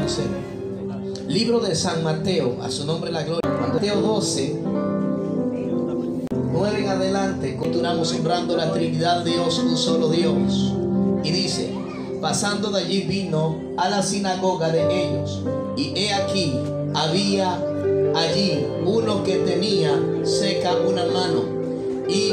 11. Libro de San Mateo, a su nombre la gloria. Mateo 12, 9 en adelante, continuamos honrando la Trinidad de Dios, un solo Dios. Y dice: pasando de allí vino a la sinagoga de ellos, y he aquí, había allí uno que tenía seca una mano, y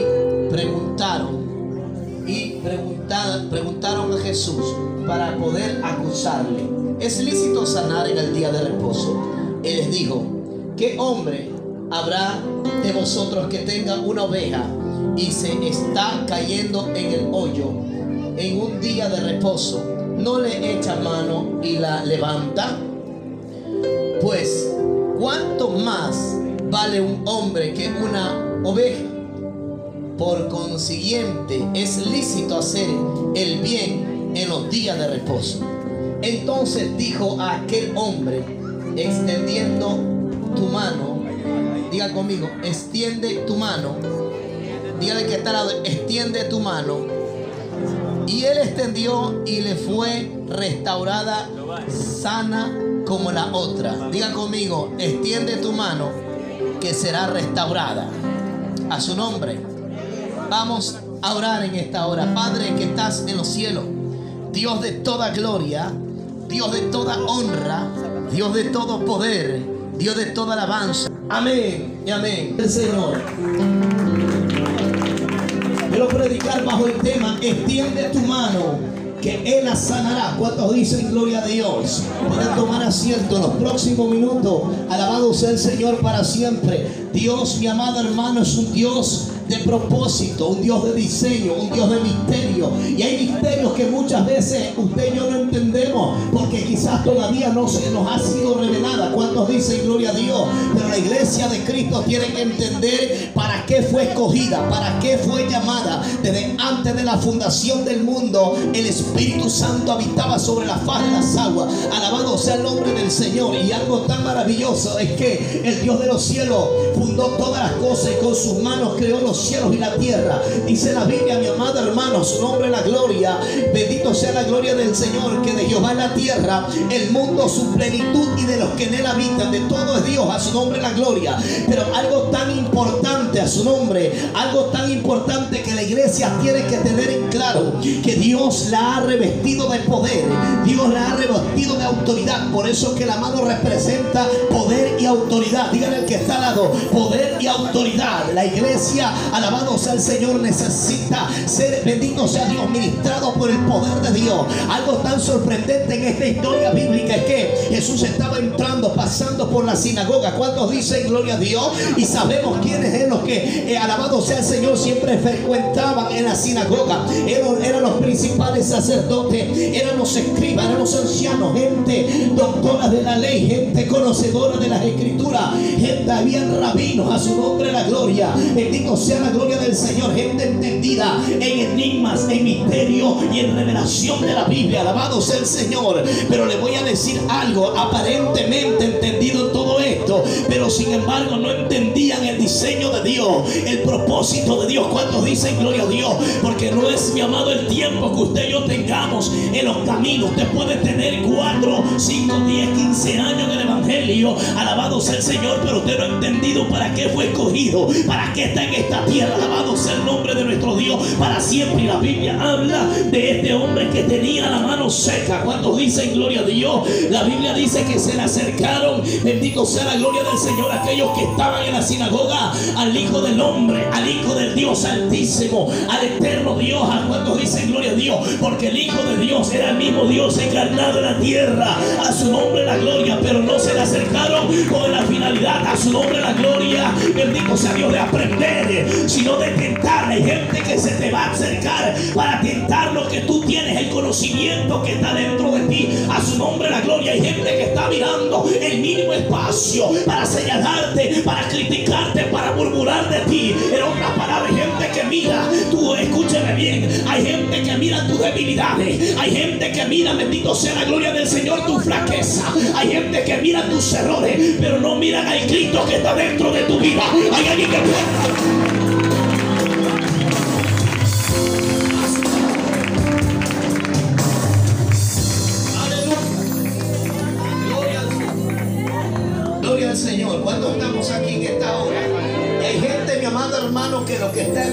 preguntaron a Jesús para poder acusarle: ¿es lícito sanar en el día de reposo? Él les dijo: ¿qué hombre habrá de vosotros que tenga una oveja y se está cayendo en el hoyo en un día de reposo, no le echa mano y la levanta? Pues ¿cuánto más vale un hombre que una oveja? Por consiguiente, es lícito hacer el bien en los días de reposo. Entonces dijo a aquel hombre: extendiendo tu mano. Diga conmigo: extiende tu mano. Dígale que está al lado: extiende tu mano. Y él extendió y le fue restaurada sana como la otra. Diga conmigo: extiende tu mano, que será restaurada. A su nombre. Vamos a orar en esta hora. Padre que estás en los cielos, Dios de toda gloria, Dios de toda honra, Dios de todo poder, Dios de toda alabanza. Amén y amén. El Señor. Quiero predicar bajo el tema: extiende tu mano, que Él la sanará. ¿Cuántos dicen gloria a Dios? Pueden tomar asiento en los próximos minutos. Alabado sea el Señor para siempre. Dios, mi amado hermano, es un Dios de propósito, un Dios de diseño, un Dios de misterio. Y hay misterios que muchas veces usted y yo no entendemos, porque quizás todavía no se nos ha sido revelada. ¿Cuántos dicen gloria a Dios? Pero la iglesia de Cristo tiene que entender para qué fue escogida, para qué fue llamada. Desde antes de la fundación del mundo, el Espíritu Santo habitaba sobre la faz de las aguas. Alabado sea el nombre del Señor. Y algo tan maravilloso es que el Dios de los cielos fundó todas las cosas y con sus manos creó los cielos y la tierra. Dice la Biblia, mi amado hermano, su nombre la gloria. Bendito sea la gloria del Señor, que de Jehová es la tierra, el mundo, su plenitud, y de los que en él habitan. De todo es Dios, a su nombre la gloria. Pero algo tan importante, a su nombre, algo tan importante que la iglesia tiene que tener en claro: que Dios la ha revestido de poder, Dios la ha revestido de autoridad. Por eso que el amado representa poder y autoridad. Díganle al que está al lado: poder y autoridad. La iglesia, alabado sea el Señor, necesita ser, bendito sea Dios, ministrado por el poder de Dios. Algo tan sorprendente en esta historia bíblica es que Jesús estaba entrando, pasando por la sinagoga. ¿Cuántos dicen gloria a Dios? Y sabemos quiénes eran los que, alabado sea el Señor, siempre frecuentaban en la sinagoga. Eran los principales sacerdotes, eran los escribas, eran los ancianos, gente doctora de la ley, gente conocedora de las escrituras, gente, habían rabinos, a su nombre la gloria. Bendito sea la gloria del Señor. Gente entendida en enigmas, en misterio y en revelación de la Biblia. Alabado sea el Señor. Pero le voy a decir algo: aparentemente entendido todo esto, pero sin embargo no entendían el diseño de Dios, el propósito de Dios. ¿Cuántos dicen gloria a Dios? Porque no es, mi amado, el tiempo que usted y yo tengamos en los caminos. Usted puede tener 4, 5, 10, 15 años en el evangelio, alabado sea el Señor, pero usted no ha entendido para qué fue escogido, para qué está en esta tierra. Alabado sea el nombre de nuestro Dios para siempre. Y la Biblia habla de este hombre que tenía la mano seca. Cuando dicen gloria a Dios, la Biblia dice que se le acercaron, bendito sea la gloria del Señor, aquellos que estaban en la sinagoga, al Hijo del Hombre, al Hijo del Dios Altísimo, al eterno Dios. A cuando dicen gloria a Dios, porque el Hijo de Dios era el mismo Dios encarnado en la tierra. A su nombre la gloria. Pero no se le acercaron con la finalidad, a su nombre la gloria, bendito sea Dios, de aprender, sino de tentar. Hay gente que se te va a acercar para tentar lo que tú tienes, el conocimiento que está dentro de ti. A su nombre la gloria. Hay gente que está mirando el mínimo espacio para señalarte, para criticarte, para murmurar de ti. En otras palabras, hay gente que mira, tú escúcheme bien, hay gente que mira tus debilidades, hay gente que mira, bendito sea la gloria del Señor, tu flaqueza, hay gente que mira tus errores, pero no miran al Cristo que está dentro de tu vida. Hay alguien que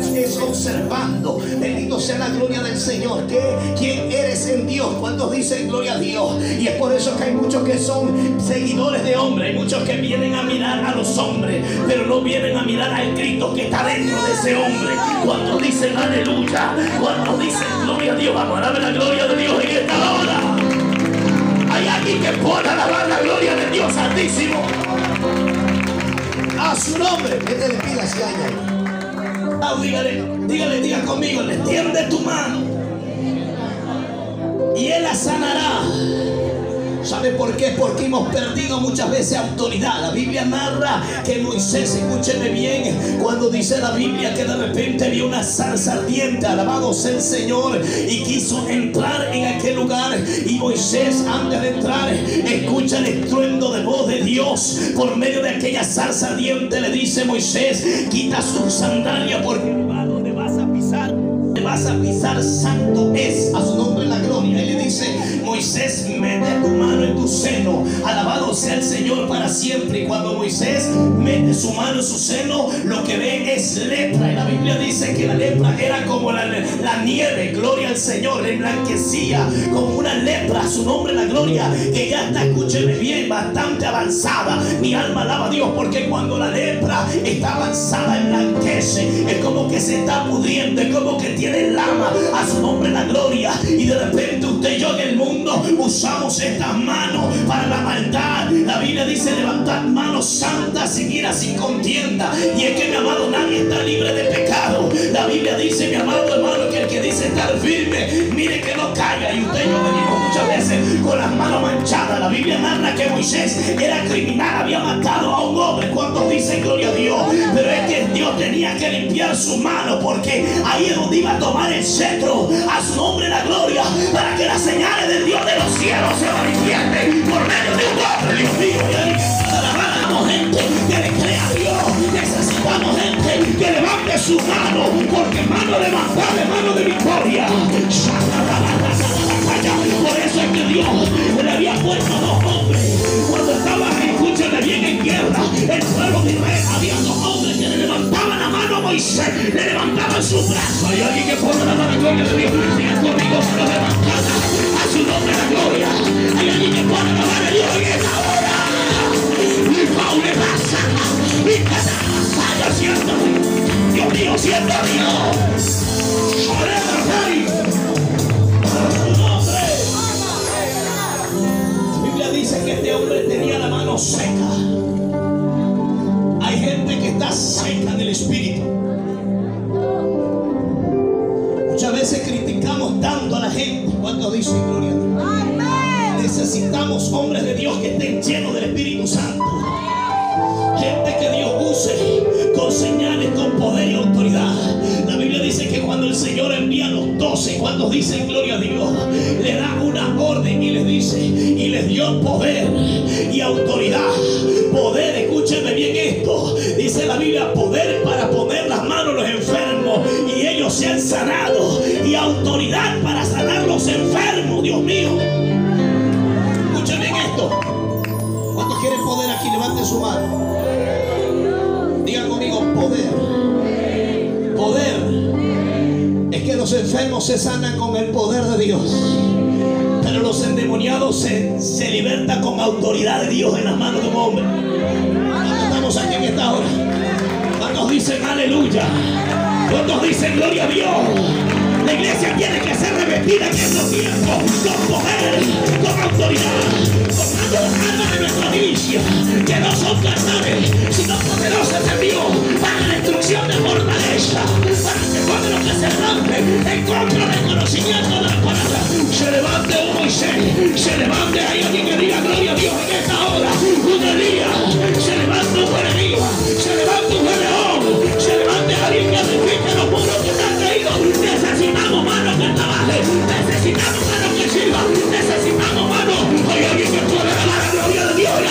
es observando. Bendito sea la gloria del Señor. ¿Quién eres en Dios? ¿Cuántos dicen gloria a Dios? Y es por eso que hay muchos que son seguidores de hombres. Hay muchos que vienen a mirar a los hombres, pero no vienen a mirar al Cristo que está dentro de ese hombre. ¿Cuántos dicen aleluya? ¿Cuántos dicen gloria a Dios? Vamos a darle la gloria de Dios en esta hora. Hay alguien que pueda alabar la gloria de Dios Altísimo. A su nombre. ¿Qué te le pida si hay ahí? Diga conmigo, le tiende tu mano y Él la sanará. ¿Sabe por qué? Porque hemos perdido muchas veces autoridad. La Biblia narra que Moisés, escúcheme bien, cuando dice la Biblia que de repente vio una zarza ardiente, alabado sea el Señor, y quiso entrar en aquel lugar. Y Moisés, antes de entrar, escucha el estruendo de voz de Dios por medio de aquella zarza ardiente. Le dice: Moisés, quita su sandalia, porque el lugar donde vas a pisar santo es. A su nombre la gloria. Y le dice: Moisés, mete tu mano en tu seno, alabado sea el Señor para siempre. Y cuando Moisés mete su mano en su seno, lo que ve es lepra. Y la Biblia dice que la lepra era como la nieve, gloria al Señor, le emblanquecía como una lepra. A su nombre la gloria, que ya está, escúcheme bien, bastante avanzada. Mi alma alaba a Dios, porque cuando la lepra está avanzada, emblanquece, es como que se está pudriendo, es como que tiene lama. A su nombre la gloria. Y de repente usted y yo en el mundo usamos estas manos para la maldad. La Biblia dice: levantad manos santas, sin ira, sin contienda. Y es que, mi amado, nadie está libre de pecado. La Biblia dice, mi amado hermano, que el que dice estar firme, mire que no caiga. Y usted y yo venimos muchas veces con las manos manchadas. La Biblia narra que Moisés era criminal, había matado a un hombre. ¿Cuántos dicen gloria a Dios? Pero es que Dios tenía que limpiar su mano, porque ahí es donde iba a tomar el cetro. A su nombre la gloria, para que las señales del Dios de los cielos se manifiesten por medio de un hombre. Dios mío, necesitamos gente que le crea a Dios. Necesitamos gente que levante su mano, porque mano levantada es mano de victoria. Por eso es que Dios le había puesto dos hombres cuando estaba, escúchame bien, en guerra. El pueblo de Israel, había dos hombres que le levantaban la mano a Moisés, le levantaban su brazo. Hay alguien que ponga la mano, gloria de Dios. Sigan conmigo, manos levantadas, a su nombre la gloria. Hay alguien que pone la mano de Dios en esta hora. Mi Paule pasa, mi casa pasa, siento. Dios mío, siento a Dios. Dice que este hombre tenía la mano seca. Hay gente que está seca del espíritu. Muchas veces criticamos tanto a la gente. ¿Cuántos dicen gloria a Dios? Necesitamos hombres de Dios que estén llenos del Espíritu Santo. Gente que Dios use con señales, con poder y autoridad. La Biblia dice que cuando el Señor envía a los 12, cuando dicen gloria a Dios, le da una orden y les dice, y les dio poder y autoridad. Poder, escúchenme bien esto, dice la Biblia: poder para poner las manos a los enfermos y ellos sean sanados, y autoridad para sanar los enfermos. Dios mío, escuchen bien esto. ¿Cuántos quieren poder aquí? Levanten su mano. Digan conmigo: poder. Poder. Es que los enfermos se sanan con el poder de Dios, pero los endemoniados se libertan con autoridad de Dios en las manos de un hombre. ¿Cuántos estamos aquí en esta hora? ¿Cuántos dicen aleluya? ¿Cuántos dicen gloria a Dios? La iglesia tiene que ser revestida en estos tiempos con poder, con autoridad, tomando las armas de nuestra milicia, que no son carnales, sino poderosas en Dios, para la destrucción de fortaleza, para que todo lo que se levante en contra del conocimiento de la palabra, se levante un Moisés, se levante ahí alguien que diga gloria a Dios en esta hora, un Elías, se levante un Jeremías, se levante un Gedeón, se levante alguien que repite los muros que se han caído. Necesitamos manos que trabajen, necesitamos manos que sirvan, necesitamos manos. Hay alguien que puede dar la gloria de Dios.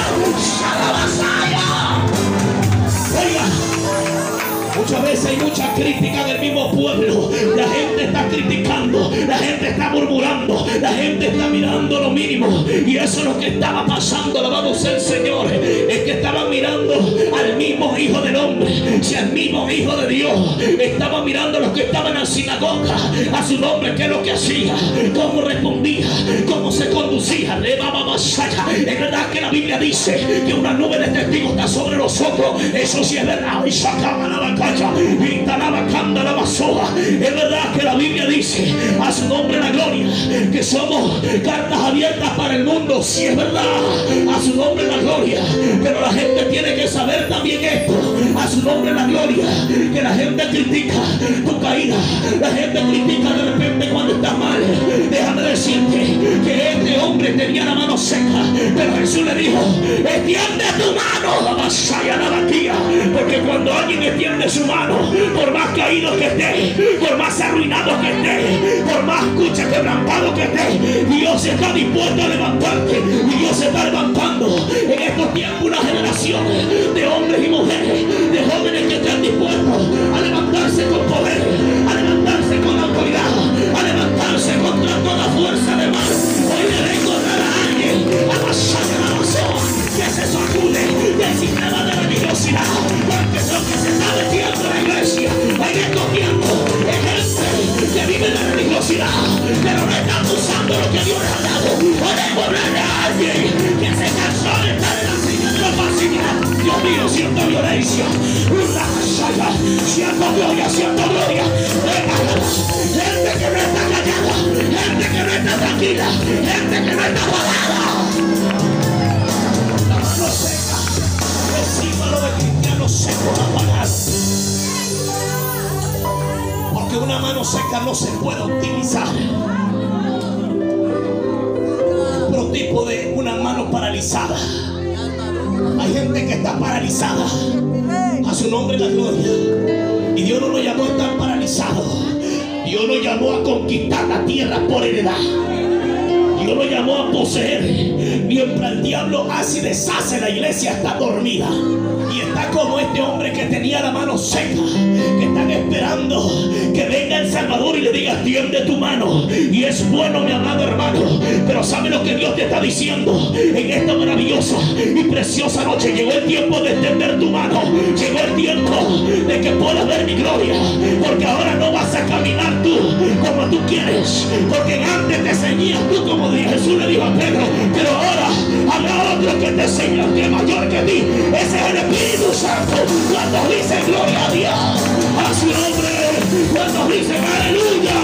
Oiga, muchas veces hay mucha crítica del mismo pueblo. La gente está está criticando, la gente está murmurando, la gente está mirando lo mínimo. Y eso es lo que estaba pasando, alabado sea el Señor. Es que estaban mirando al mismo Hijo del Hombre, si al mismo Hijo de Dios. Estaban mirando a los que estaban en la sinagoga, a su nombre, qué es lo que hacía, cómo respondía, cómo se conducía. Es verdad que la Biblia dice que una nube de testigos está sobre nosotros. Eso sí es verdad. Es verdad que la Biblia dice, a su nombre la gloria, que somos cartas abiertas para el mundo. Sí es verdad, a su nombre la gloria. Pero la gente tiene que saber también esto, a su nombre la gloria, que la gente critica tu caída, la gente critica de repente cuando estás mal. Déjame decirte que este hombre tenía la mano seca, pero Jesús le dijo, extiende tu mano, la vasalla, la vaquilla. Porque cuando alguien extiende su mano, por más caído que esté, por más arruinado que esté, por más escucha quebrantado que esté, Dios está dispuesto a levantarte. Y Dios está levantando en estos tiempos una generación de hombres y mujeres, de jóvenes que están dispuestos a levantarse con poder, a levantarse con autoridad, a levantarse contra toda fuerza de mal. Hoy le vengo a dar a alguien a pasar de la razón que se sacude del sistema de religiosidad, porque es lo que se está metiendo en la iglesia en estos tiempos. Es gente que vive en la religiosidad, pero no están usando lo que Dios les ha dado. Podemos hablar de alguien que se cansó de estar en la silla de la facilidad. Dios mío, siento violencia, siento gloria, siento gloria. Gente que no está callada, gente que no está tranquila, gente que no está parada. La mano seca, el símbolo de cristiano seco va a pagar. Porque una mano seca no se puede optimizar. Un prototipo de una mano paralizada. Hay gente que está paralizada. A su nombre la gloria. Y Dios no lo llamó a estar paralizado. Dios lo llamó a conquistar la tierra por heredad. Dios lo llamó a poseer. Mientras el diablo hace y deshace, la iglesia está dormida. Y está como este hombre que tenía la mano seca, que están esperando que venga el Salvador y le diga, extiende tu mano. Y es bueno, mi amado hermano, pero ¿sabe lo que Dios te está diciendo? En esta maravillosa y preciosa noche llegó el tiempo de extender tu mano. Llegó el tiempo de que puedas ver mi gloria. Porque ahora no vas a caminar tú como tú quieres, porque antes te enseñas tú como Jesús le dijo a Pedro, pero ahora habrá otro que te enseña, que es mayor que ti. Ese es el Espíritu Santo. Cuando dicen gloria a Dios, a su nombre, cuando dicen aleluya.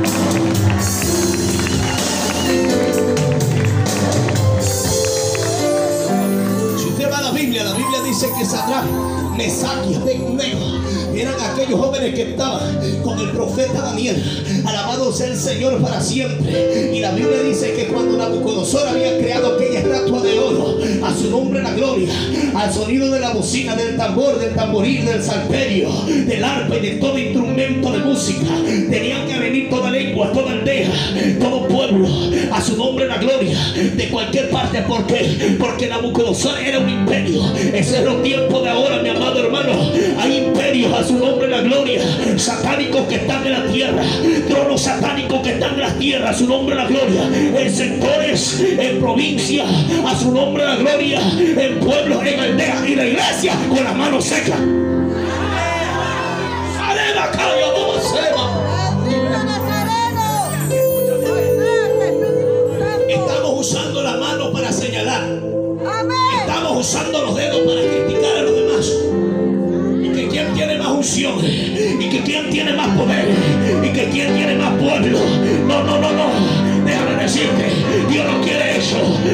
Si usted va a la Biblia dice que Sadrach, Mesach y Abednego eran aquellos jóvenes que estaban con el profeta Daniel. Alabado sea el Señor para siempre. Y la Biblia dice que cuando Nabucodonosor había creado aquella estatua de oro, a su nombre la gloria, al sonido de la bocina, del tambor, del tamboril, del salterio, del arpa y de todo instrumento de música, tenían que venir toda lengua, toda aldea, todo pueblo, a su nombre la gloria, de cualquier parte. ¿Por qué? Porque Nabucodonosor era un imperio. Ese es el tiempo de ahora, mi amado hermano. Hay imperios, a su nombre la gloria, satánicos que están en la tierra, tronos satánicos que están en la tierra, a su nombre la gloria, en sectores, en provincias, a su nombre la gloria, en pueblos, en aldeas, y la iglesia con las manos secas. Estamos usando la mano para señalar. Estamos usando los dedos para criticar a los demás. Y que quién tiene más unción, y que quién tiene más poder, y que quién tiene más pueblo. No, no, no, no. Déjame decirte, Dios no quiere eso.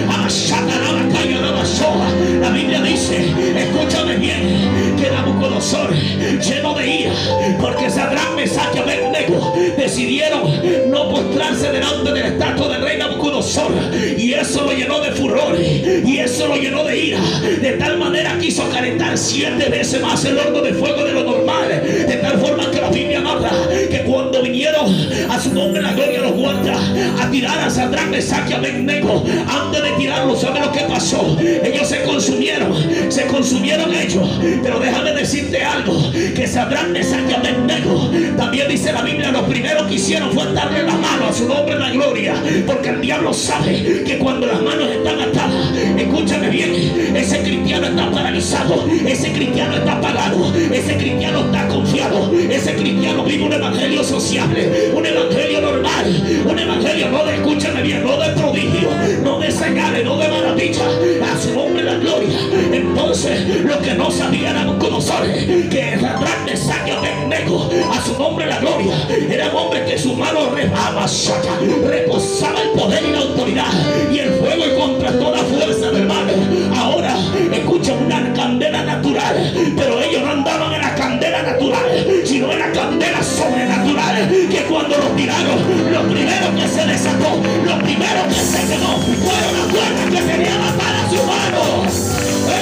La Biblia dice, escúchame bien, que Nabucodonosor, lleno de ira, porque Sadrach, Mesach y Abednego decidieron no postrarse delante de la estatua del rey Nabucodonosor, y eso lo llenó de furor, y eso lo llenó de ira. De tal manera quiso calentar 7 veces más el horno de fuego de lo normal, de tal forma que la Biblia narra que cuando vinieron, a su nombre la gloria, los guardias, a a tirar a Sadrach, Mesach y Abednego. Antes de tirarlo, ¿sabe lo que pasó? Ellos se consumieron ellos. Pero déjame decirte algo, que Sadrach, Mesach y Abednego, también dice la Biblia, lo primero que hicieron fue darle la mano a su nombre en la gloria. Porque el diablo sabe que cuando las manos están atadas, escúchame bien, ese cristiano está paralizado, ese cristiano está apagado, ese cristiano está confiado, ese cristiano vive un evangelio sociable, un evangelio normal, un evangelio no de, escúchame bien, no de prodigio, no de señales, no de maravilla, a su nombre la gloria. Entonces los que no sabían eran conocedores que Sadrach, Mesach y Abednego, a su nombre la gloria, eran hombres que su mano reposaba el poder y la autoridad y el fuego y contra toda fuerza del mal. Ahora escucha, una candela natural, pero ellos no andaban en la candela natural, sino en la candela sobrenatural, que cuando los tiraron, lo primero que se desató, lo primero que se quemó fueron las cuerdas que tenían atadas a su mano.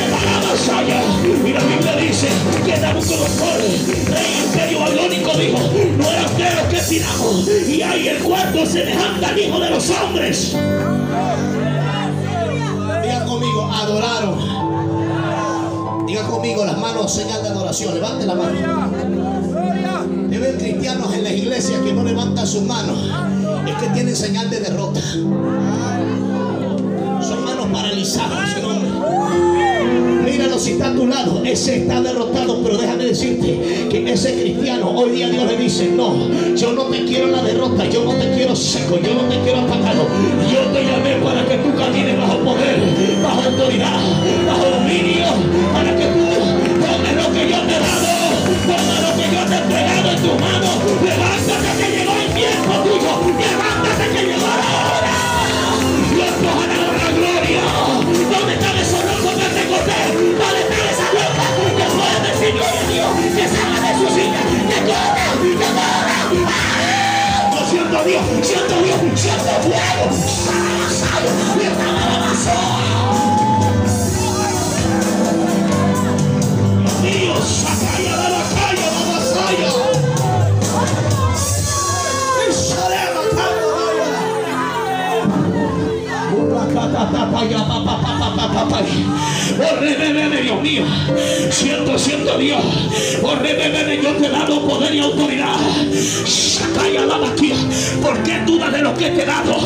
Y la Biblia dice que Nabucodonosor, rey imperio babilónico, dijo: no era usted los que tiramos, y hay el cuarto semejante al hijo de los hombres. Diga conmigo, adoraron. Diga conmigo, las manos, señal de adoración. Levante la mano. Yo veo cristianos en las iglesias que no levantan sus manos, es que tienen señal de derrota. Son manos paralizadas. Míralo si está a tu lado, ese está derrotado. Pero déjame decirte que ese cristiano, hoy día Dios le dice: no, yo no te quiero en la derrota, yo no te quiero seco, yo no te quiero apagado. Yo te llamé para que tú camines bajo poder, bajo autoridad, bajo dominio, para que tú tomes lo que yo te he dado, toma lo que yo te he entregado en tu mano. Levántate que llegó el tiempo tuyo, levántate que llegó la hora. Los cojan ahora la gloria. ¿Dónde están esos locos que te corté? ¿Dónde están esas locas que pueden decir gloria a Dios? Que salgan de su silla, que corran, que corran. Yo siento a Dios, siento Dios, siento fuego. Dios, sacaya de la calle, la vasalla. Dios mío, siento Dios. Yo te he dado poder y autoridad. ¿Por qué dudas de lo que te he dado?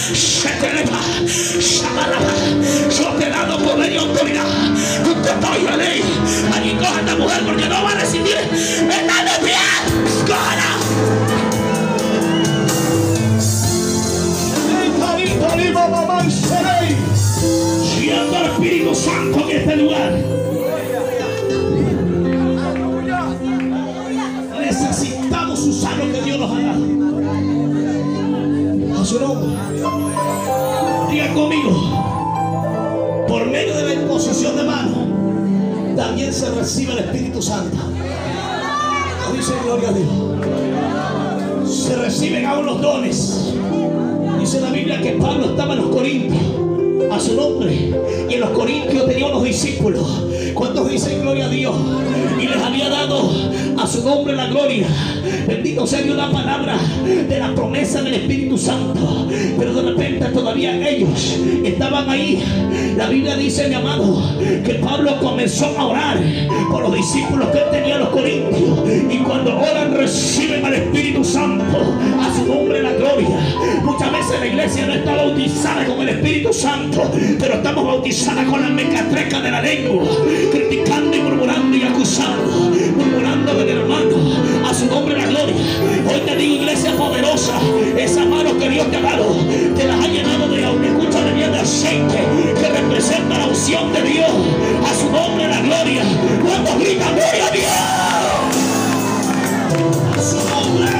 Yo te he dado poder y autoridad. Usted estoy la ley. Allí coja a esta mujer porque no va a decidir. ¡Está de pie! ¡Cójala! Siento el Espíritu Santo en este lugar. Necesitamos usar lo que Dios nos ha dado. A su nombre. Diga conmigo: por medio de la imposición de manos también se recibe el Espíritu Santo. Dice gloria a Dios. Se reciben aún los dones. Dice la Biblia que Pablo estaba en los Corintios, a su nombre, y en los Corintios tenía unos discípulos. ¿Cuántos dicen gloria a Dios? Y les había dado a su nombre la gloria. Bendito sea Dios, la palabra de la promesa del Espíritu Santo. Pero de repente todavía ellos estaban ahí. La Biblia dice, mi amado, que Pablo comenzó a orar por los discípulos que él tenía en los Corintios. Y cuando oran reciben al Espíritu Santo. A su nombre la gloria. Muchas veces la iglesia no está bautizada con el Espíritu Santo, pero estamos bautizadas con la mecatreca de la lengua, criticando y murmurando y acusando, murmurando del hermano. A su nombre la gloria. Hoy te digo, iglesia poderosa, esas manos que Dios te ha dado, te las ha llenado de, escúchame bien, de aceite que representa la unción de Dios. A su nombre la gloria. ¿Cuántos gritan gloria a Dios? A su nombre.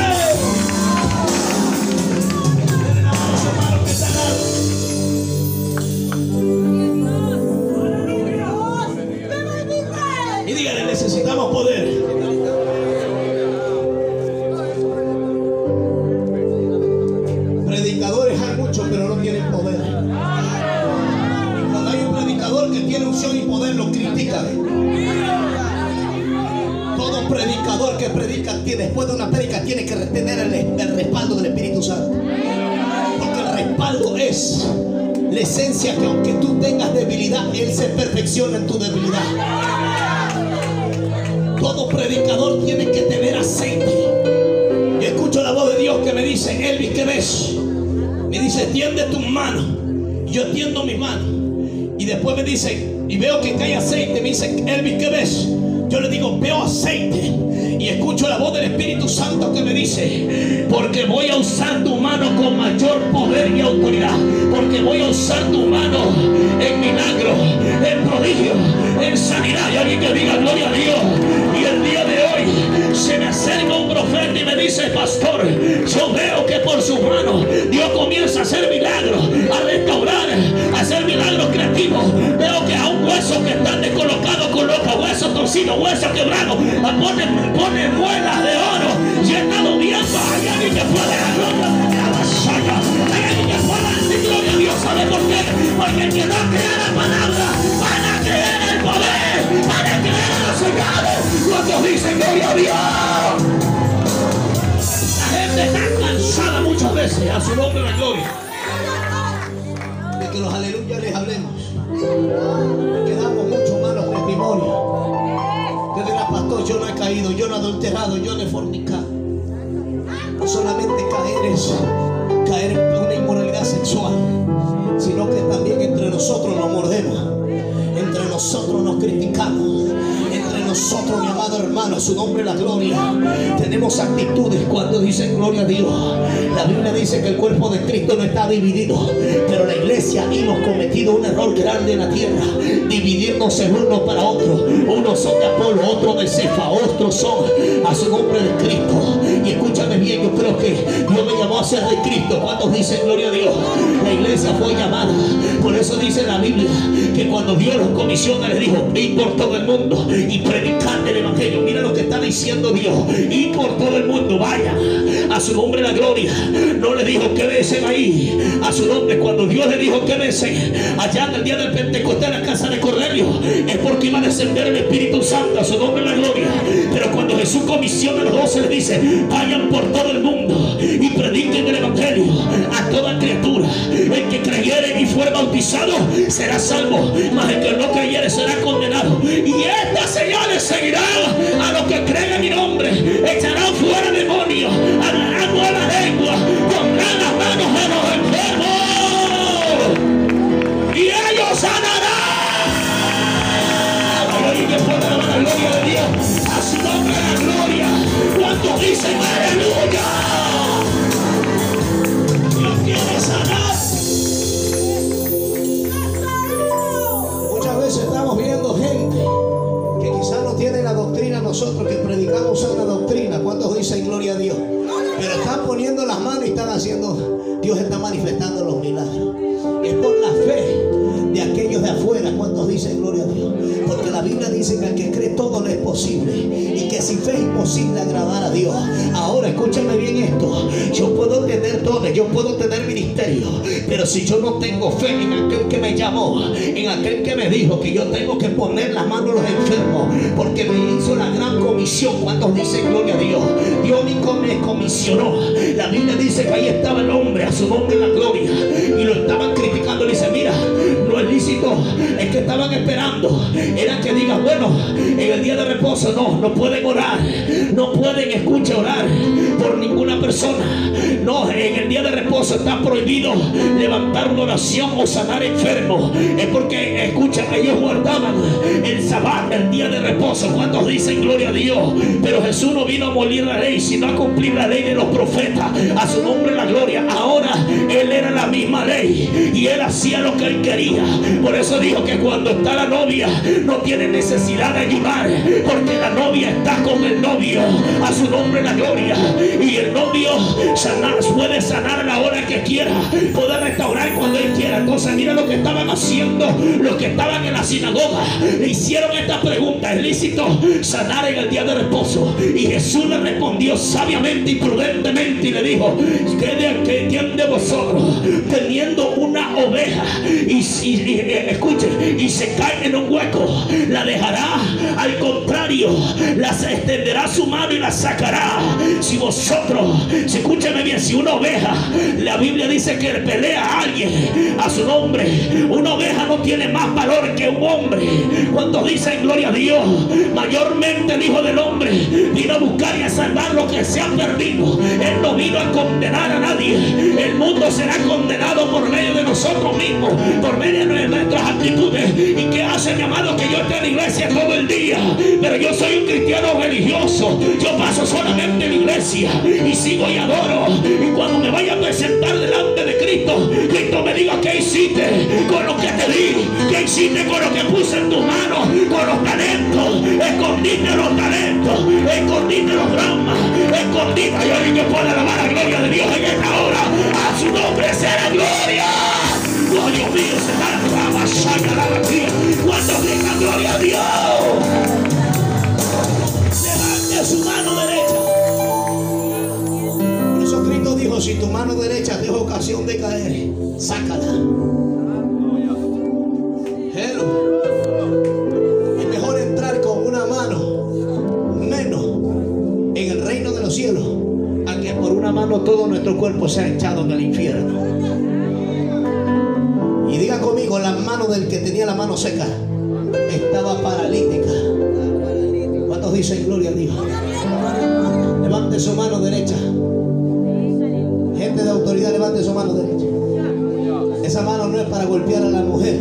Y díganle, necesitamos poder. Predicadores hay muchos, pero no tienen poder. Y cuando hay un predicador que tiene unción y poder, lo critican. Todo predicador que predica, después de una predica, tiene que tener el respaldo del Espíritu Santo. Porque el respaldo es la esencia que aunque tú tengas debilidad, Él se perfecciona en tu debilidad. Todo predicador tiene que tener aceite. Yo escucho la voz de Dios que me dice: Elvis, ¿qué ves? Me dice: tiende tus manos. Y yo tiendo mis manos. Y después me dice, y veo que cae aceite. Me dice: Elvis, ¿qué ves? Yo le digo: veo aceite. Y escucho la voz del Espíritu Santo que me dice: porque voy a usar tu mano con mayor poder y autoridad. Porque voy a usar tu mano en milagros, en prodigios, en sanidad. Y alguien que diga gloria a Dios. Y el día de hoy se me acerca un profeta y me dice: pastor, yo veo que por su mano Dios comienza a hacer milagros, a restaurar, a hacer milagros creativos. Veo que a un hueso que está descolocado coloca huesos torcidos, huesos quebrados, pone muelas de oro. Y he estado viendo. Hay alguien que puede dar gloria a la vasalla. Hay alguien que puede decir gloria a Dios. ¿Sabe por qué? Porque el que no crea la palabra, van a creer en el poder, van a creer en los señales. Cuando dicen gloria a Dios, la gente está cansada muchas veces. A su nombre la gloria. De que los aleluya les hablemos. Que damos muchos malos testimonios. Que dirá: pastor, yo no he caído, yo no he adulterado, yo no he fornicado. No solamente caer en una inmoralidad sexual, sino que también entre nosotros nos mordemos, entre nosotros nos criticamos, entre nosotros, mi amado hermano, a su nombre la gloria. Tenemos actitudes cuando dicen gloria a Dios. La Biblia dice que el cuerpo de Cristo no está dividido, pero la iglesia hemos cometido un error grande en la tierra, dividirnos en uno para otro. Unos son de Apolo, otros de Cefa, otros son a su nombre de Cristo. Y escúchame bien, yo creo que Dios me llamó a ser de Cristo. ¿Cuántos dicen gloria a Dios? La iglesia fue llamada. Por eso dice la Biblia que cuando Dios los comisiona, les dijo: id por todo el mundo y predicad el evangelio. Mira lo que está diciendo Dios: id por todo el mundo, vaya, a su nombre la gloria. No le dijo: quédense ahí. A su nombre, cuando Dios le dijo: quédense allá en el día del Pentecostés en la casa de Cornelio, es porque iba a descender el Espíritu Santo. A su nombre la gloria. Pero cuando Jesús comisiona a los 12, le dice: vayan por todo el mundo y prediquen el evangelio a toda criatura. El que creyere y fuere bautizado será salvo, mas el que no creyere será condenado. Y estas señales seguirán a los que creen en mi nombre: echarán fuera demonios, hablarán nuevas lenguas, pondrán las manos en los enfermos y ellos sanarán. Hay que pueda dar la gloria de Dios. A su nombre la gloria. ¿Cuántos dicen aleluya? Dios quiere sanar. Muchas veces estamos viendo gente que quizás no tiene la doctrina. Nosotros que predicamos una doctrina, ¿cuántos dicen gloria a Dios? Pero están poniendo las manos y están haciendo, Dios está manifestando los milagros. Es por la fe de aquellos de afuera. ¿Cuántos dicen gloria a Dios? Porque la Biblia dice que al que cree todo le es posible, y que sin fe es imposible agradar a Dios. Ahora escúchame bien esto: yo puedo tener dones, yo puedo tener ministerio, pero si yo no tengo fe en aquel que me llamó, en aquel que me dijo que yo tengo que poner las manos a los enfermos, porque me hizo la gran comisión. ¿Cuántos dicen gloria a Dios? Dios me comisionó. La Biblia dice que ahí estaba el hombre, a su nombre la gloria, y lo estaban criticando. Le dice: mira, no es lícito. Es que estaban esperando era que digan: bueno, en el día de reposo no pueden orar, no pueden, escucha, orar por ninguna persona. No, en el día de reposo está prohibido levantar una oración o sanar enfermos. Es porque, escucha, ellos guardaban el sabbat, el día de reposo. ¿Cuántos dicen gloria a Dios? Pero Jesús no vino a abolir la ley, sino a cumplir la ley de los profetas. A su nombre la gloria. Ahora Él era la misma ley y Él hacía lo que Él quería. Por eso dijo que cuando está la novia no tiene necesidad de ayudar, porque la novia está con el novio. A su nombre la gloria. Y el novio puede sanar a la hora que quiera, puede restaurar cuando Él quiera. Entonces mira lo que estaban haciendo los que estaban en la sinagoga. Le hicieron esta pregunta: ¿es lícito sanar en el día de reposo? Y Jesús le respondió sabiamente y prudentemente y le dijo: ¿quién de vosotros, teniendo una oveja oveja escuche, y se cae en un hueco, la dejará. Al contrario, las extenderá su mano y la sacará. Si vosotros, escúcheme bien, si una oveja, la Biblia dice que pelea a alguien a su nombre, una oveja no tiene más valor que un hombre. Cuando dicen gloria a Dios, mayormente el Hijo del Hombre vino a buscar y a salvar lo que se ha perdido. Él no vino a condenar a nadie. El mundo será condenado por medio de nosotros mismos, por medio de nuestras actitudes. ¿Y qué hace, mi amado, que yo esté en la iglesia todo el día? Pero yo soy un cristiano religioso. Yo paso solamente en la iglesia y sigo y adoro. Y cuando me vaya a presentar delante de Cristo, Cristo me diga: ¿qué hiciste con lo que te di? ¿Qué hiciste con lo que puse en tus manos? Con los talentos. Escondiste los talentos, escondiste los dramas, escondiste. Hay alguien que pueda alabar la gloria de Dios en esta hora. A su nombre sea la gloria. Oh, Dios mío, se da la rama, saca la batida. Cuando grita gloria a Dios, levante su mano derecha. Por eso Cristo dijo: si tu mano derecha te da ocasión de caer, sácala. Hello. Es mejor entrar con una mano menos en el reino de los cielos, a que por una mano todo nuestro cuerpo sea echado en el infierno. Y diga conmigo: la mano del que tenía la mano seca estaba paralítica. ¿Cuántos dicen gloria a Dios? Levante su mano derecha. Gente de autoridad, levante su mano derecha. Esa mano no es para golpear a la mujer.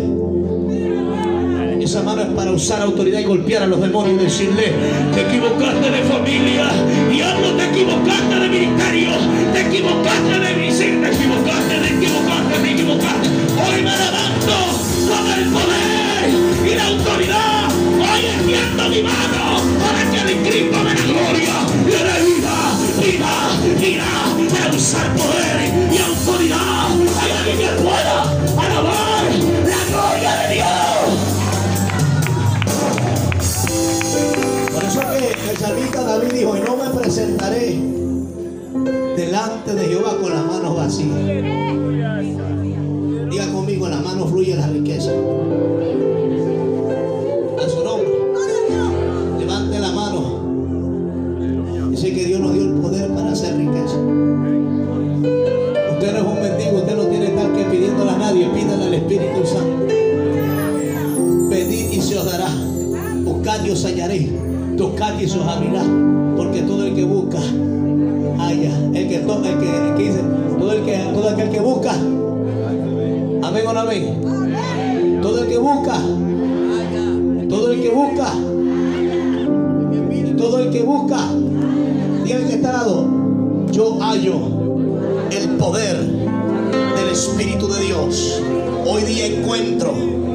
Esa mano es para usar autoridad y golpear a los demonios y decirle: te equivocaste de familia, y no te equivocaste de ministerio, te equivocaste de misión, te equivocaste. Hoy me levanto con el poder y la autoridad. Hoy extiendo mi mano para que el Cristo de la gloria le dé vida, para usar poder y autoridad. Hay alguien que pueda alabar la gloria de Dios. Por eso que el salmista David dijo: y no me presentaré delante de Jehová con las manos vacías. Diga conmigo: en las manos fluye la riqueza. A su nombre. Levante la mano. Dice que Dios nos dio el poder para hacer riqueza. Usted no es un mendigo, usted no tiene que estar que pidiéndole a nadie. Pídale al Espíritu Santo. Pedid y se os dará. Buscad y os hallaré. Tocad y se os abrirá. Porque todo el que busca halla. Todo aquel que busca. Amén o no amén. Todo el que busca. Todo el que busca. Todo el que busca. Diga el que está al lado: yo hallo el poder del Espíritu de Dios. Hoy día encuentro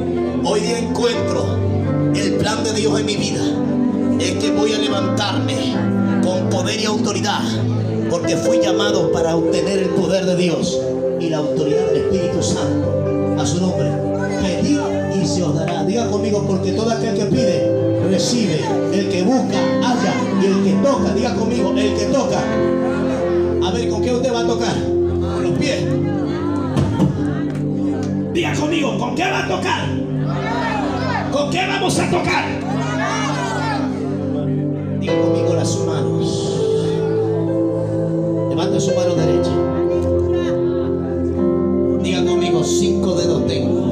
el plan de Dios en mi vida. Es que voy a levantarme con poder y autoridad, porque fui llamado para obtener el poder de Dios y la autoridad del Espíritu Santo. A su nombre. Pedid y se os dará. Diga conmigo: porque todo aquel que pide, recibe. El que busca, halla. Y el que toca, diga conmigo: el que toca. A ver, ¿con qué usted va a tocar? Con los pies. Diga conmigo: ¿con qué va a tocar? ¿Con qué vamos a tocar? Diga conmigo: las manos. Levante su mano derecha. Diga conmigo: 5 dedos tengo.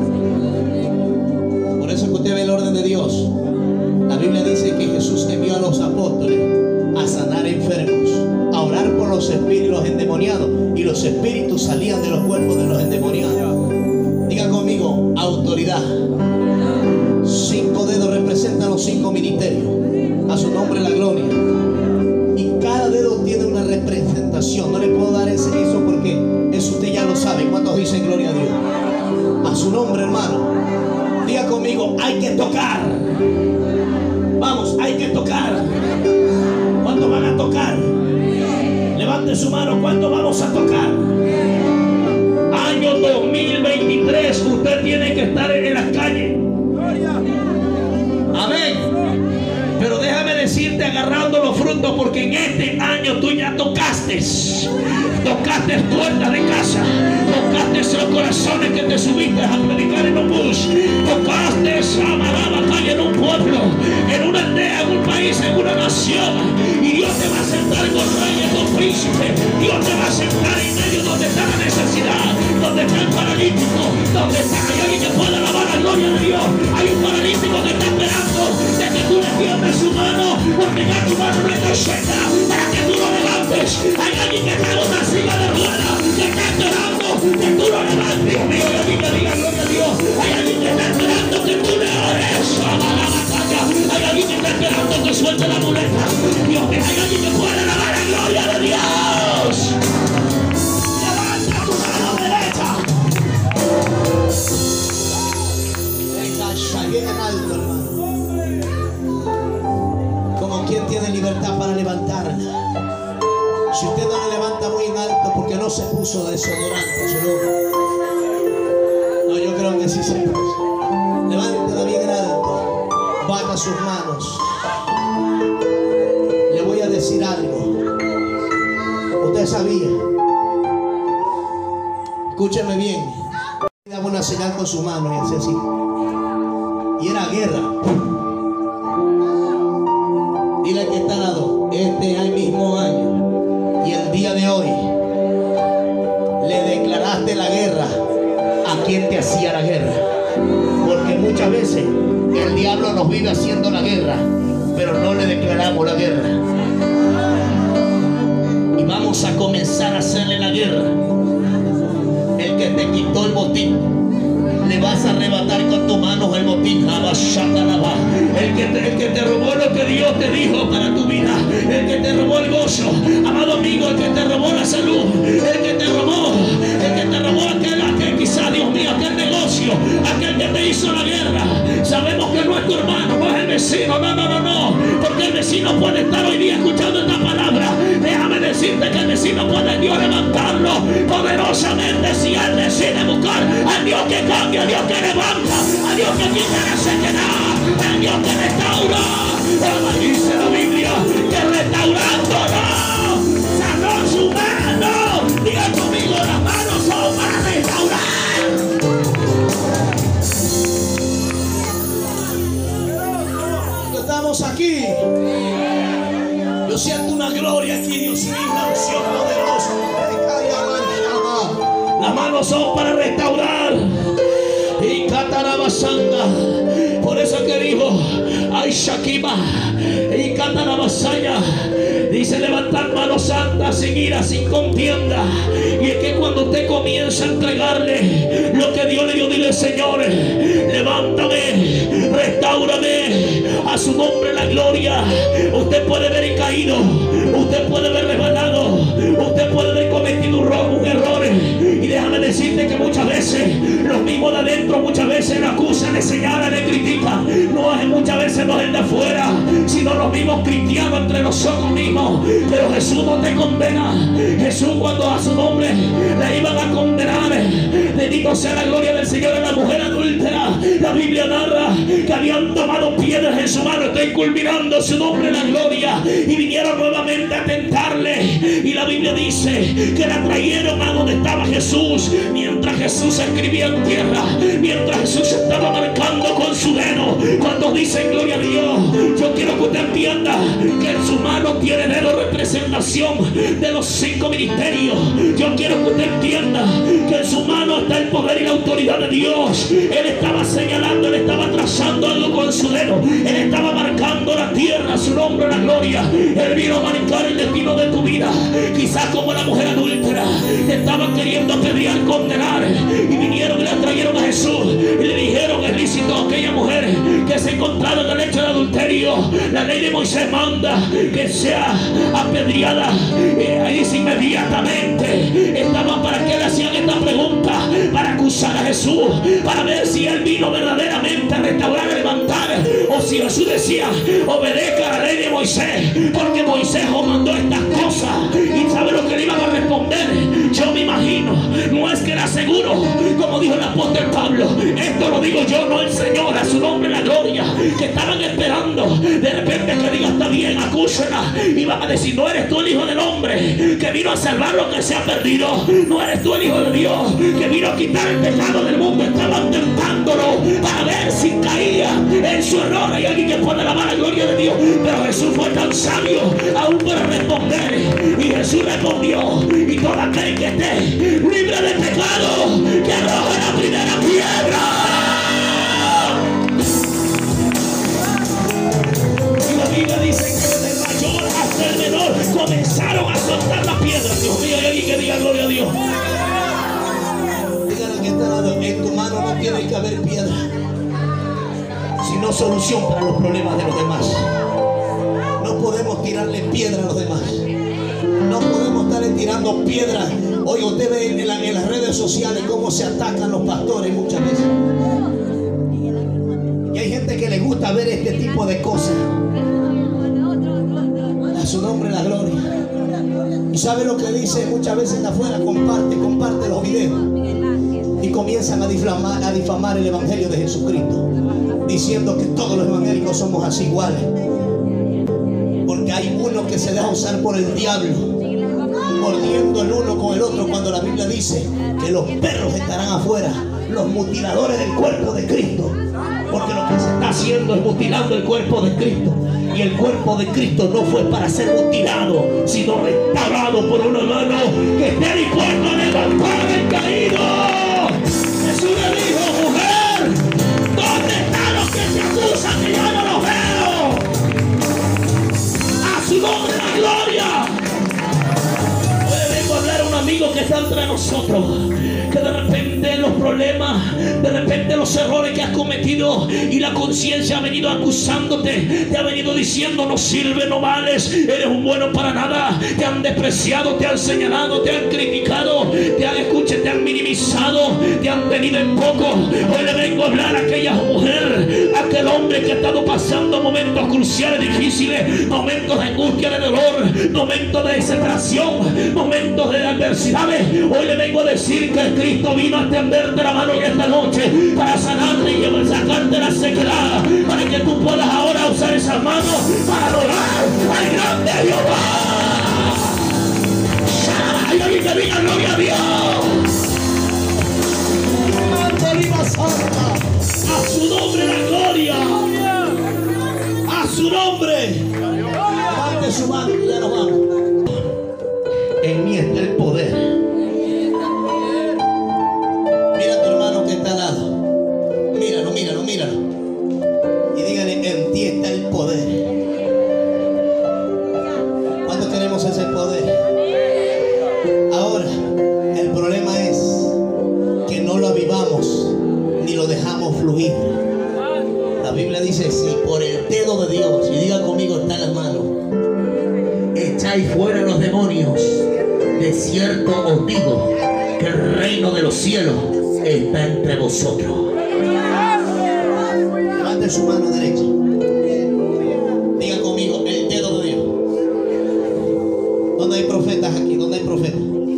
Por eso que usted ve el orden de Dios. La Biblia dice que Jesús envió a los apóstoles a sanar enfermos, a orar por los espíritus, los endemoniados, y los espíritus salían de los cuerpos de los endemoniados. Diga conmigo: autoridad. 5 dedos representan los 5 ministerios. A su nombre la gloria. Y cada dedo tiene una representación. No le puedo dar eso porque eso usted ya lo sabe. ¿Cuántos dicen gloria a Dios? A su nombre, hermano. Diga conmigo: hay que tocar. Vamos, hay que tocar. ¿Cuántos van a tocar? Levante su mano. ¿Cuántos vamos a tocar? Año 2023. Usted tiene que estar en las calles. Amén. Pero déjame decirte, agarrando los frutos, porque en este año tú ya tocaste. tocaste puertas de casa, tocaste los corazones que te subiste a predicar en un bus, tocaste Samaraba calle en un pueblo, en una aldea, en un país, en una nación, y Dios te va a sentar con reyes, con príncipes. Dios te va a sentar en medio donde está la necesidad, donde está el paralítico, donde está, hay alguien que pueda alabar la gloria de Dios. Hay un paralítico que está esperando de que tú le tiendas su mano, o pegar tu mano en la cocheta para que tú lo levantes. Hay alguien que está en una silla de ruedas que está esperando que tú lo levantes. Dios mío, hay alguien que diga gloria a Dios. Hay alguien que está esperando que tú le ores a la batalla. Hay alguien que está esperando que suelte la muleta. Dios mío, hay alguien que pueda alabar la gloria de Dios. Levanta tu mano derecha. Venga, bien en alto, hermano. Como quien tiene libertad para levantarla. Si usted no le levanta muy en alto porque no se puso desodorante, no, yo creo que sí se puso. Levántela bien en alto. Bata sus manos. Le voy a decir algo. Usted sabía. Escúcheme bien. Daba una señal con su mano y hacía así. Y era guerra. Dile que está al lado. Este mismo año y el día de hoy le declaraste la guerra a quien te hacía la guerra. Porque muchas veces el diablo nos vive haciendo la guerra, pero no le declaramos la guerra. Y vamos a comenzar a hacerle la guerra. El que te quitó el botín, le vas a arrebatar con tus manos el botín. El que te robó lo que Dios te dijo para tu vida, el que te robó el gozo, amado amigo, el que te robó la salud, el que te robó aquel quizá, Dios mío, aquel negocio, aquel que te hizo la guerra. Sabemos que no es tu hermano, no es el vecino, no, porque el vecino puede estar hoy día escuchando esta palabra. Déjame decirte que el vecino puede Dios levantarlo poderosamente si él decide buscar al Dios que cambia, al Dios que levanta, al Dios que quita la sequedad, al Dios que restaura. Dice la Biblia que restaurando sanó su mano. Diga conmigo, las manos son para restaurar. Estamos aquí. Yo siento una gloria aquí, Dios mío, una unción poderosa. Las manos son para restaurar. Y Catarabasanga. Por eso que dijo, ay Shakima, y Catarabasaya. Dice levantar manos santas sin ira, sin contienda. Y es que cuando usted comienza a entregarle lo que Dios le dio, dile: Señor, levántame, restaurame, a su nombre la gloria. Usted puede haber caído, usted puede haber resbalado, usted puede haber cometido un error. Y déjame decirte que muchas veces los mismos de adentro muchas veces le acusan, le señalan, le critican. No es muchas veces no es el de afuera, sino los mismos cristianos entre nosotros mismos. Pero Jesús no te condena. Jesús, cuando a su nombre le iban a condenar, bendito sea la gloria del Señor, a la mujer adúltera, la Biblia narra que habían tomado piedras en su mano. Estoy culminando su nombre en la gloria, y vinieron nuevamente a tentarle. Y la Biblia dice que la trajeron a donde estaba Jesús, mientras Jesús escribía en tierra, mientras Jesús estaba marcando con su dedo. Cuando dicen gloria a Dios, yo quiero que usted entienda que en su mano tiene dedo representación de los 5 ministerios. Yo quiero que usted entienda que en su mano está el poder y la autoridad de Dios. Él estaba señalando, él estaba trazando algo con su dedo, él estaba marcando la tierra, su nombre, la gloria. Él vino a marcar el destino de tu vida. Quizás como la mujer adúltera te estaban queriendo apedrear, condenar, y vinieron y la trajeron a Jesús y le dijeron: es lícito aquella mujer que se encontraba en el hecho de adulterio. La ley de Moisés manda que sea apedreada. Ahí dice inmediatamente estaban para que le hacían esta pregunta, para acusar a Jesús, para ver si él vino verdaderamente a restaurar, a levantar, o si Jesús decía: obedezca a la ley de Moisés, porque Moisés os mandó estas cosas. Y sabe lo que le iban a responder. Yo me imagino, no es que era seguro, como dijo el apóstol Pablo, esto lo digo yo, no el Señor, a su nombre la gloria, que estaban esperando de repente que diga ella está bien, acúsala. Y van a decir: no eres tú el Hijo del Hombre que vino a salvar lo que se ha perdido. No eres tú el Hijo de Dios que vino a quitar el pecado del mundo. Estaban tentándolo para ver si caía en su error. Hay alguien que puede alabar la gloria de Dios, pero Jesús fue tan sabio aún para responder. Y Jesús respondió: y todo aquel que esté libre de pecado, que arroje la primera piedra. Y la Biblia dice que desde el mayor hasta el menor comenzaron a soltar las piedras. Dios mío, hay alguien que diga gloria a Dios. Dígale que está al lado: en tu mano no tiene que haber piedra, sino solución para los problemas de los demás. No podemos tirarle piedra a los demás. No podemos estarle tirando piedras. Hoy usted ve en las redes sociales cómo se atacan los pastores muchas veces. Y hay gente que le gusta ver este tipo de cosas. A su nombre la gloria. Y sabe lo que dice muchas veces de afuera: comparte los videos. Y comienzan a difamar el evangelio de Jesucristo, diciendo que todos los evangélicos somos así iguales. Porque hay uno que se deja usar por el diablo, mordiendo el uno con el otro, cuando la Biblia dice que los perros estarán afuera, los mutiladores del cuerpo de Cristo. Porque lo que se está haciendo es mutilando el cuerpo de Cristo. Y el cuerpo de Cristo no fue para ser mutilado, sino restaurado por una mano que esté dispuesta a levantar el caído. Jesús le dijo: mujer, ¿dónde están los que te acusan? Que yo no los veo. A su nombre la gloria. Hoy vengo a hablar a un amigo que está entre nosotros, que de repente los problemas, de repente los errores que has cometido, y la conciencia ha venido acusándote, te ha venido diciendo: no sirve, no vales, eres un bueno para nada. Te han despreciado, te han señalado, te han criticado, te han minimizado, te han tenido en poco. Hoy le vengo a hablar a aquella mujer, a aquel hombre que ha estado pasando momentos cruciales, difíciles, momentos de angustia, de dolor, momentos de desesperación, momentos de adversidades. Hoy le vengo a decir que Cristo vino a tenderte la mano en esta noche para sanarte y sacarte la sequedad, para que tú puedas ahora usar esas manos para adorar al grande Jehová. Hay alguien que diga gloria a Dios. A su nombre la gloria. A su nombre. Levante su mano y ya nos vamos. En mí está el poder. Mira a tu hermano que está al lado. Míralo. Y dígale: en ti está el poder. ¿Cuántos tenemos ese poder? Ahora, el problema es que no lo avivamos ni lo dejamos fluir. La Biblia dice: si por el dedo de Dios, y diga conmigo, está en las manos, echáis fuera los demonios, de cierto os digo que el reino de los cielos está entre vosotros. Levante su mano derecha. Diga conmigo: el dedo de Dios. ¿Dónde hay profetas aquí? ¿Dónde hay profetas?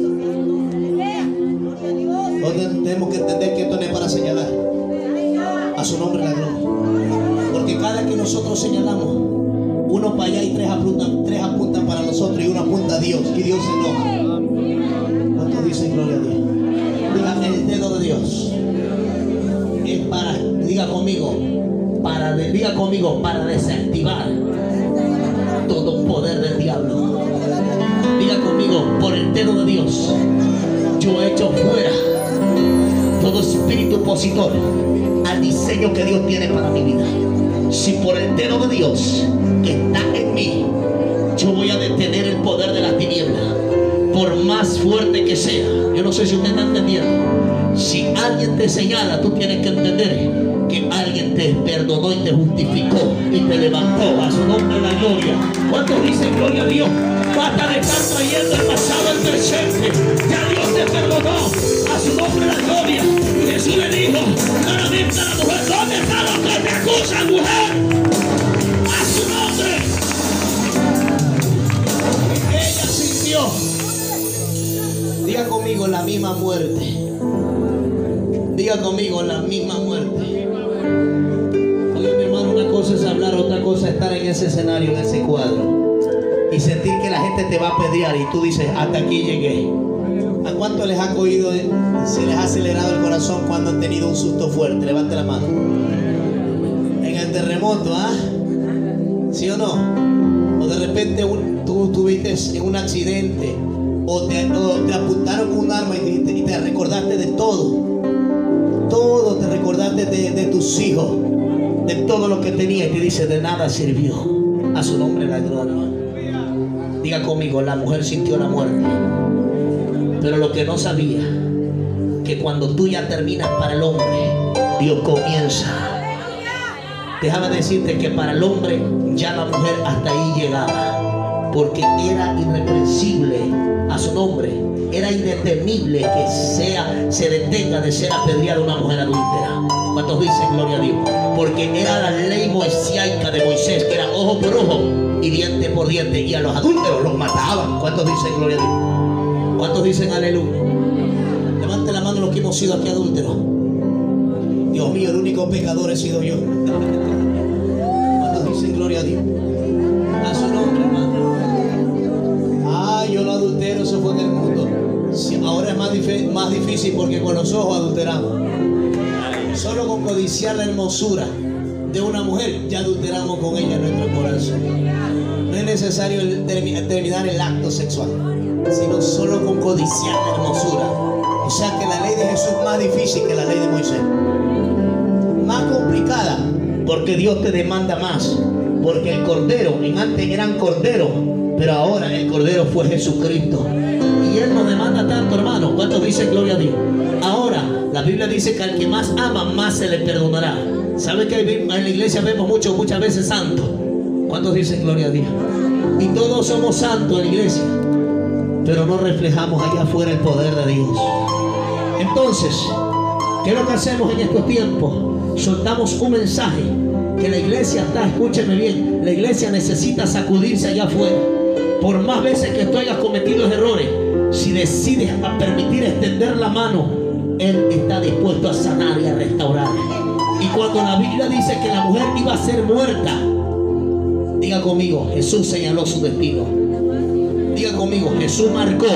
Tenemos que entender que esto no es para señalar. A su nombre la gloria. Porque cada que nosotros señalamos, uno para allá y tres apuntan para nosotros, y uno apunta a Dios, y Dios se enoja. ¿Cuántos dicen gloria a Dios? Diga: el dedo de Dios es para, diga conmigo, para desactivar todo poder del diablo. Diga conmigo: por el dedo de Dios yo echo fuera todo espíritu opositor al diseño que Dios tiene para mi vida. Si por el dedo de Dios que está en mí, yo voy a detener el poder de las tinieblas, por más fuerte que sea. Yo no sé si usted está entendiendo. Si alguien te señala, tú tienes que entender que alguien te perdonó y te justificó y te levantó. A su nombre la gloria. ¿Cuántos dicen gloria a Dios? Basta de estar trayendo el pasado al presente. Ya Dios te perdonó. A su nombre la gloria. Y Jesús le dijo claramente a la mujer: ¿dónde están los que te acusan, mujer? A su nombre. Ella sintió, diga conmigo, la misma muerte. Diga conmigo, la misma muerte. Oye, mi hermano, una cosa cosa es hablar, otra cosa es estar en ese escenario, en ese cuadro, y sentir que la gente te va a apedrear y tú dices, hasta aquí llegué. ¿A cuánto les ha cogido, se les ha acelerado el corazón cuando han tenido un susto fuerte? Levante la mano. En el terremoto, ¿ah? ¿Sí o no? O de repente tú tuviste en un accidente, o te apuntaron con un arma y te recordaste de todo. Todo te recordaste de tus hijos, de todo lo que tenías, y te dice, de nada sirvió. A su nombre la gloria. Diga conmigo, la mujer sintió la muerte, pero lo que no sabía, que cuando tú ya terminas para el hombre, Dios comienza. Déjame decirte que para el hombre ya la mujer hasta ahí llegaba, porque era irreprensible. A su nombre, era indetenible que se detenga de ser apedreada una mujer adúltera. ¿Cuántos dicen gloria a Dios? Porque era la ley moiseica de Moisés, que era ojo por ojo y diente por diente, y a los adúlteros los mataban. ¿Cuántos dicen gloria a Dios? ¿Cuántos dicen aleluya? Levante la mano los que hemos sido aquí adúlteros. Dios mío, el único pecador he sido yo. ¿Cuántos dicen gloria a Dios? A su nombre, hermano. Yo no adultero, eso fue en el mundo. Ahora es más difícil porque con los ojos adulteramos. Solo con codiciar la hermosura de una mujer ya adulteramos con ella en nuestro corazón. No es necesario terminar el acto sexual, sino solo con codiciar la hermosura. O sea que la ley de Jesús es más difícil que la ley de Moisés, más complicada, porque Dios te demanda más. Porque el cordero, en antes eran corderos, pero ahora el cordero fue Jesucristo. Y Él nos demanda tanto, hermano. ¿Cuántos dicen gloria a Dios? Ahora, la Biblia dice que al que más ama, más se le perdonará. ¿Sabe que en la iglesia vemos muchas veces santos? ¿Cuántos dicen gloria a Dios? Y todos somos santos en la iglesia, pero no reflejamos allá afuera el poder de Dios. Entonces, ¿qué es lo que hacemos en estos tiempos? Soltamos un mensaje que la iglesia está, escúcheme bien, la iglesia necesita sacudirse allá afuera. Por más veces que tú hayas cometido errores, si decides a permitir extender la mano, Él está dispuesto a sanar y a restaurar. Y cuando la Biblia dice que la mujer iba a ser muerta, diga conmigo, Jesús señaló su destino. Diga conmigo, Jesús marcó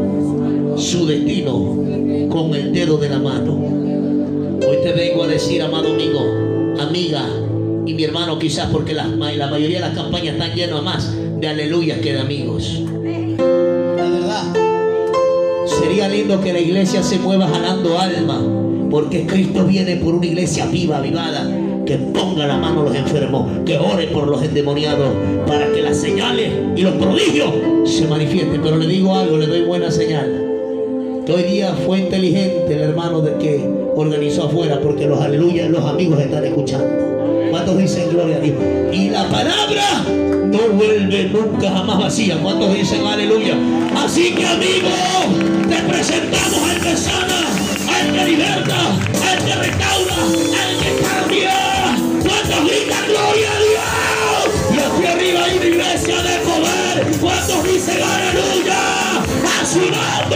su destino con el dedo de la mano. Hoy te vengo a decir, amado amigo, amiga y mi hermano, quizás porque la mayoría de las campañas están llenas más de aleluyas que de amigos. La verdad, sería lindo que la iglesia se mueva jalando alma, porque Cristo viene por una iglesia viva, avivada, que ponga la mano a los enfermos, que ore por los endemoniados, para que las señales y los prodigios se manifiesten. Pero le digo algo, le doy buena señal, que hoy día fue inteligente el hermano de que organizó afuera, porque los aleluyas, los amigos están escuchando. ¿Cuántos dicen gloria a Dios? Y la palabra no vuelve nunca jamás vacía. ¿Cuántos dicen aleluya? Así que, amigos, te presentamos al que sana, al que liberta, al que restaura, al que cambia. ¿Cuántos dicen gloria a Dios? Y aquí arriba hay una iglesia de poder. ¿Cuántos dicen aleluya? A su nombre.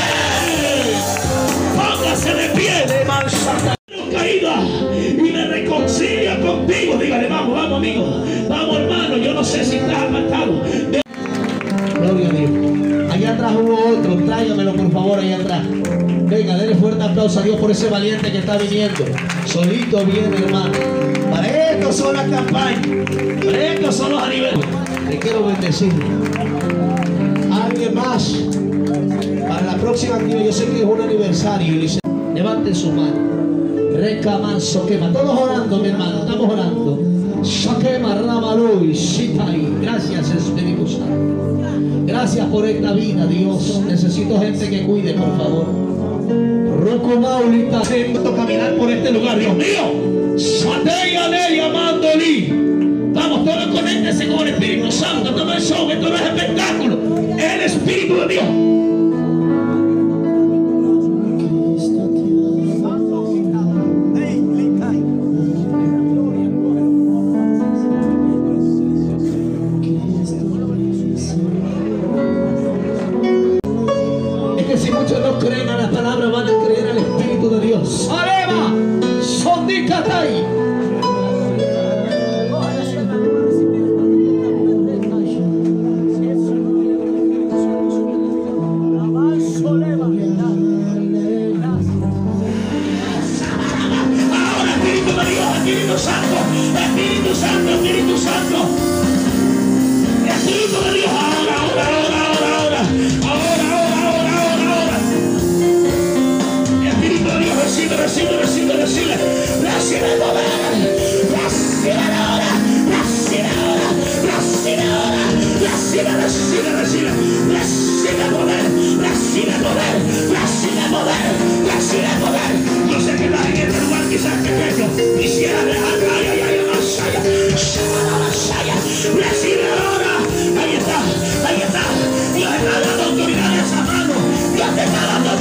Póngase de pie, de manzana caída, y me reconcilia contigo. Dígale, vamos, vamos, amigo, vamos, hermano. Yo no sé si estás apartado. Gloria a Dios. Allá atrás hubo otro, tráigamelo por favor, allá atrás. Venga, denle fuerte aplauso a Dios por ese valiente que está viniendo. Solito viene, hermano. Para esto son las campañas, para esto son los aniversarios. Te quiero bendecir. Alguien más para la próxima actividad. Yo sé que es un aniversario. Levanten su mano. Recamanso quema. Todos orando, mi hermano. Estamos orando. Saquema Ramalui Sitai. Gracias, Espíritu Santo. Gracias por esta vida, Dios. Necesito gente que cuide, por favor. Roco Maulita. Siento caminar por este lugar, Dios mío. Satéale llamándole. Vamos, todos conéctense con el Espíritu Santo. Esto no es show, esto no es espectáculo. El Espíritu de Dios. Si muchos no creen a las palabras, van a creer al Espíritu de Dios. ¡Alema! ¡Sondicatai!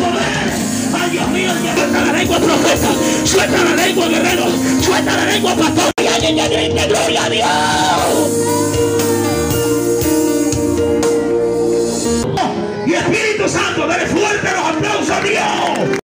poder. Ay, Dios mío, suelta la lengua, profeta. Suelta la lengua, guerrero. Suelta la lengua, pastor. Y alguien que grite gloria a Dios. Y Espíritu Santo, dale fuerte los aplausos a Dios.